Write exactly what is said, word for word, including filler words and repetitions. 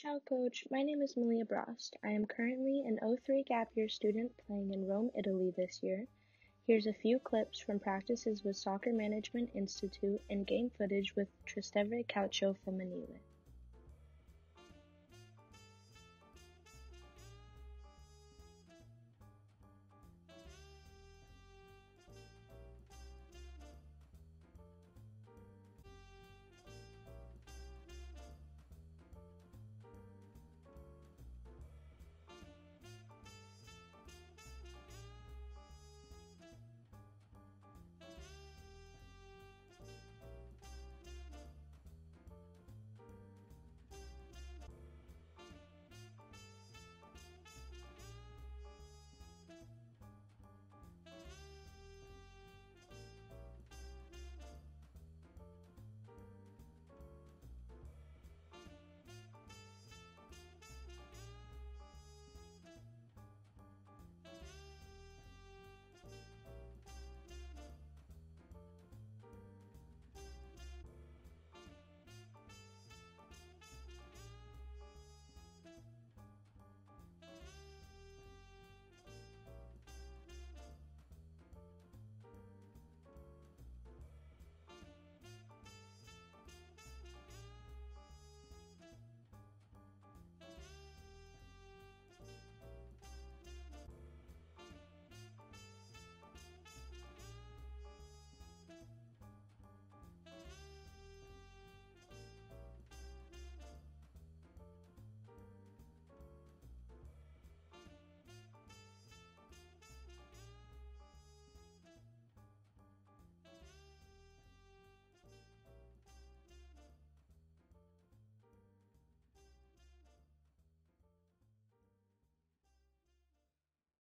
Ciao coach, my name is Malia Brost. I am currently an oh three gap year student playing in Rome, Italy this year. Here's a few clips from practices with Soccer Management Institute and game footage with Trestevere Calcio Femminile.